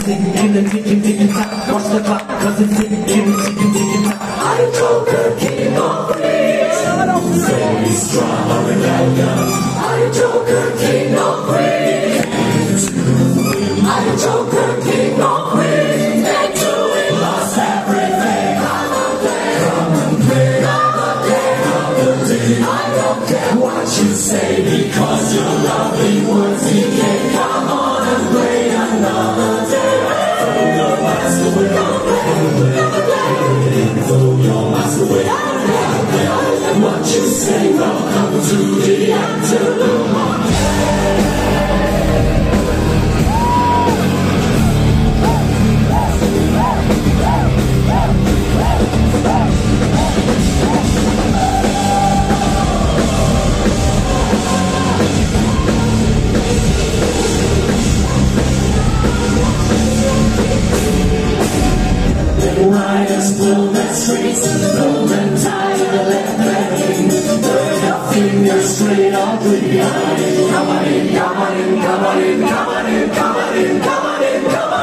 ticking, ticking, ticking, tock. Watch the clock, cause it's ticking, ticking, ticking, tock. I'm Joker, king of queens. So strong, I'm rebellion. I'm Joker, king of queens. I'm Joker, king of queens. And you lost everything. Come on, play. Come on, play. I don't care what you say because your lovely words decay. Come on and play another day. Throw your mask away. Throw your mask away. What you say, welcome to the Anteroom of Death. Riders blow the streets, golden tide electric. Burn your fingers straight off behind. Come on in, come on in, come on in, come on in, come on in, come on in, come on in.